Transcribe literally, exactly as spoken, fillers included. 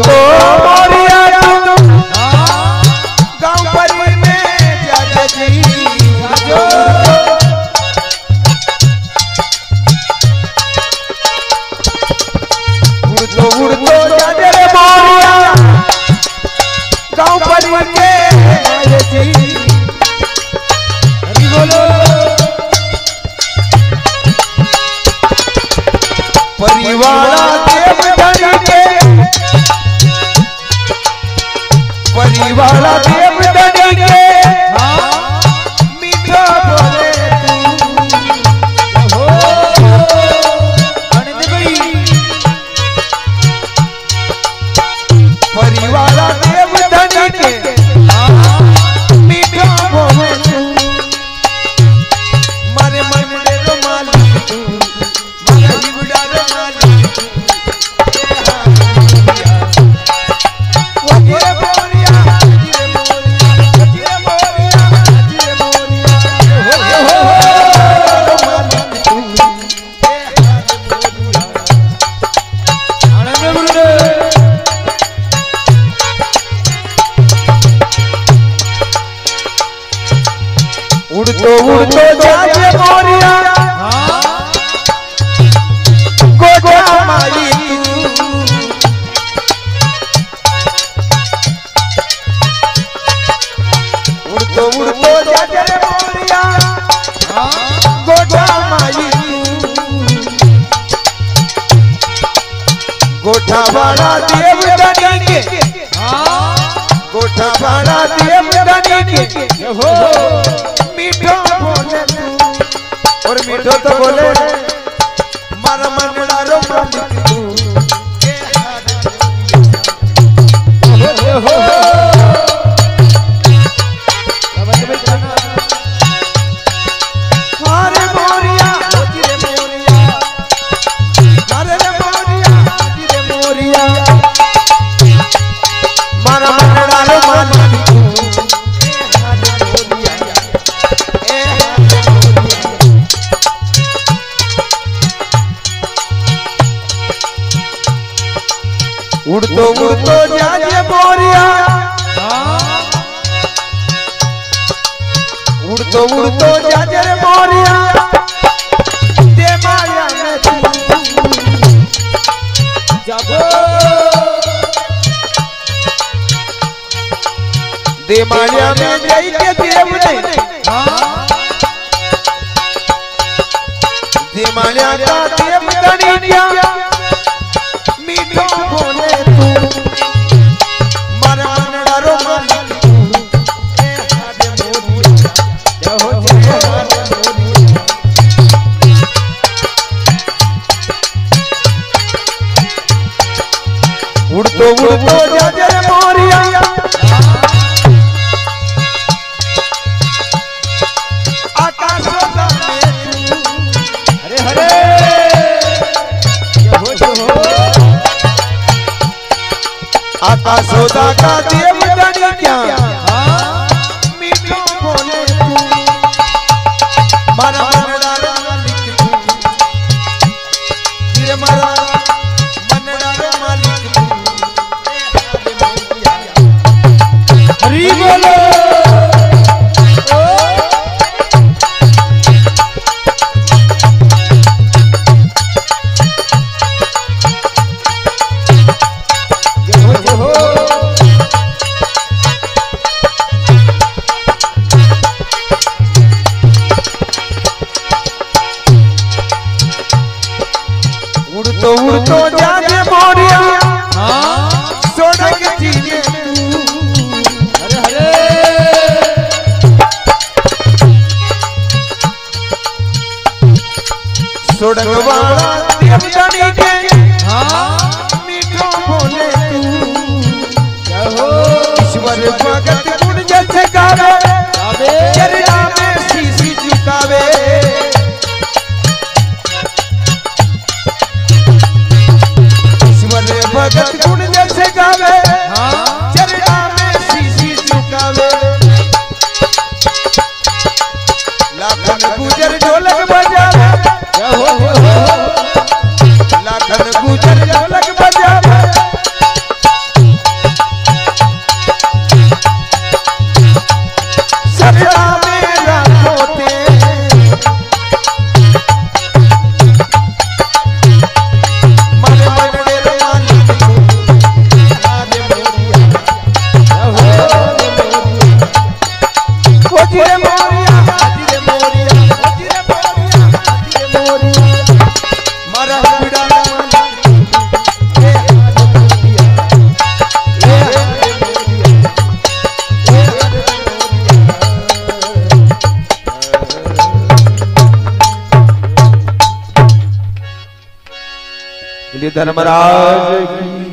उड़तो मोरिया गांव परी में जाते जी उड़तो उड़तो जाते रे मोरिया गांव परी के जाते जी बोलो परिवारा देव धनी के परिवारा देव धनी के मीठा बोले तू हो आनंद भाई परिवारा देव धनी के मीठा बोले तू मारे मन में रो मालिक तू मारे हिबड़ा रो मालिक तू वजीरे मोरिया वजीरे मोरिया वजीरे मोरिया वजीरे मोरिया रो मालिक तू ए आनंद गुरुदेव उड़तो उड़तो जाते मोरिया गोटा माई उड़तो उड़तो जाते मोरिया गोटा माई गोठा वाला देव धनी के गोठा वाला देव धनी के हो मीठो बोले तू और मीठो तो बोले मारा मनड़ा रो मालिक तू हो हो मारे मोरिया वजीरे मोरिया मारे रे मोरिया वजीरे मोरिया मारा मनड़ा रो मालिक तू उड़तो उड़तो जाते मोरिया उड़तो उड़तो जाते रे मोरिया दे माया में तू जाबो दे माया में जाई के देव ने दे माया का देव धनी क्या मीठो बोले तू मारा मनड़ा रो मालिक तू ए हाडे मोरिया जय हो जय हाडे मोरिया उड़तो उड़तो जाते रे मोरिया आकाश में हरे हरे जय हो जय हो आकाशोदा का देव धनी क्या मीठो बोले तू मारा मनड़ा रो मालिक तू तेरे मारा मनड़ा रो मालिक तू हरि बोलो उड़तो उड़तो जाते मोरिया सोना के चीजे हरे हरे सोडक वाला देव धनी के मीठो बोले तू जय हो ईश्वर भगत गुण जैसे गावे चरणा में शीशी झुकावे भगत गुण जैसे गावे चरणा में शीशी झुकावे लाखन गुजर ढोलक बजावे लाखन गुजर ढोलक धर्मराज की